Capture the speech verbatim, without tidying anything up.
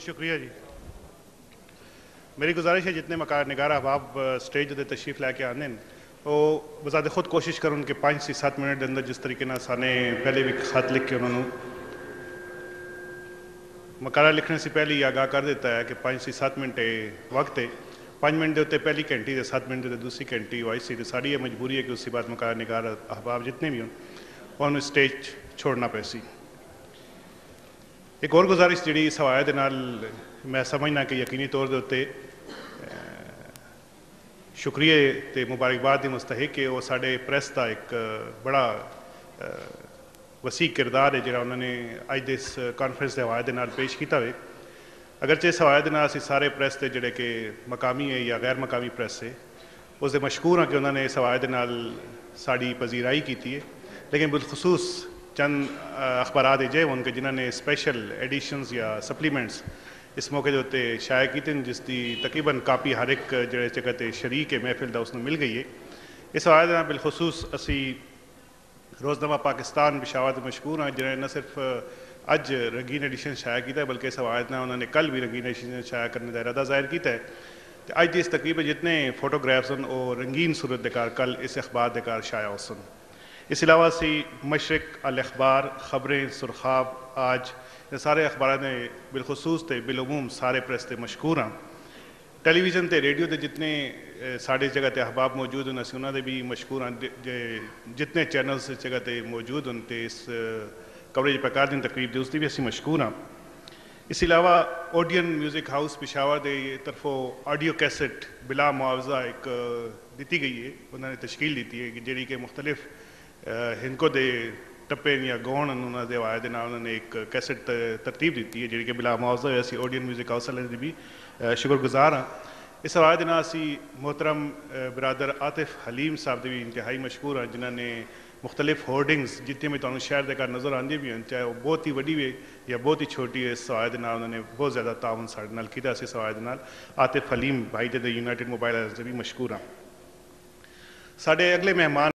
शुक्रिया जी। मेरी गुजारिश है जितने मकार निगार अहबाब स्टेज उत्ते तशरीफ लैके आने वो बजाते खुद कोशिश करन कि पाँच से सत्त मिनट के अंदर जिस तरीके ना साने पहले भी खत लिख के उन्होंने मकारा लिखने से पहले ही आगाह कर देता है कि पाँच से सत्त मिनट वक्त है। पाँच मिनट के उत्ते पहली घंटी तो सत्त मिनट के दूसरी घंटी वाइस सी साड़ी ये मजबूरी है कि उसके बाद मकारा निगार अहबाब जितने भी हों उन्होंने स्टेज छोड़ना पैसी। एक और गुजारिश जी इस हवाले के नाल मैं समझना कि यकीनी तौर के उत्ते शुक्रिया तो मुबारकबाद की मुस्तहिक है वो साढ़े प्रेस का एक बड़ा वसी किरदार है जो उन्होंने अज के इस कॉन्फ्रेंस के हवाले के नाल पेश किया हुए। अगरचे इस हवाले के नाल असीं सारे प्रेस के जोड़े कि मकामी है या गैर मकामी प्रेस है उसके मशकूर हाँ कि उन्होंने इस हवाले के नाल साड़ी पजीराई की है, लेकिन बिलखसूस चंद अखबारात ये उनके जिन्होंने स्पेशल एडिशनस या सप्लीमेंट्स इस मौके के उत्ते शाया किए जिसकी तकरीबन कापी हर एक जो जगह शरीक है महफिल का उसमें मिल गई है। इस हवाले के बिलखसूस असी रोज़नामा पाकिस्तान पिशावर के मशहूर हाँ जिन्हें न सिर्फ अज रंगीन एडिशन शाया किया बल्कि इस हवाले ने उन्होंने कल भी रंगीन एडिशन शाया करने का इरादा जाहिर किया है। तो अज इस तकरीब जितने फोटोग्राफ्स हैं वो रंगीन सूरत के कार कल इस अखबार के कार शाया हो सन। इस अलावा सी मशरक अल अखबार खबरें सुरखाब आज ये सारे अखबार ने बिलखसूस थे बिलूम सारे प्रेस के मशहूर हाँ। टेलीविजन ते रेडियो के जितने साढ़े जगह ते अहबाब मौजूद हैं असी उन्होंने भी मशहूर हाँ जितने चैनल्स इस जगह ते मौजूद हैं तो इस कवरेज प्रकार दिन तकरीब दे उसकी भी असी मशहूर हाँ। इस अलावा ओडियन म्यूजिक हाउस पिशावर के तरफों ऑडियो कैसेट बिला मुआवजा एक दी गई है उन्होंने तश्कील दी है जी कि मुख्तलिफ हिंको दे टप्पे या गौण उन्होंने हवाले के नाल उन्होंने एक कैसेट तरतीब दी है जी कि बिला मुआवजा है। असी ओडियन म्यूजिक हाउस वाले की भी शुक्रगुजार हाँ। इस हवाले के नाल असी मोहतरम बरादर आतिफ हलीम साहब के भी इंतहाई मशहूर हाँ जिन्होंने मुख्तलिफ होर्डिंग्स जितने भी तुहानू शहर के घर नज़र आती भी हैं चाहे वो बहुत ही वड्डी है या बहुत ही छोटी है इस हवाले के नाल उन्होंने बहुत ज़्यादा ताउन साढ़े नाल किया इस हवाले के नाल। आतिफ हलीम भाई जो यूनाइटेड मोबाइल से भी मशहूर हाँ। साढ़े अगले मेहमान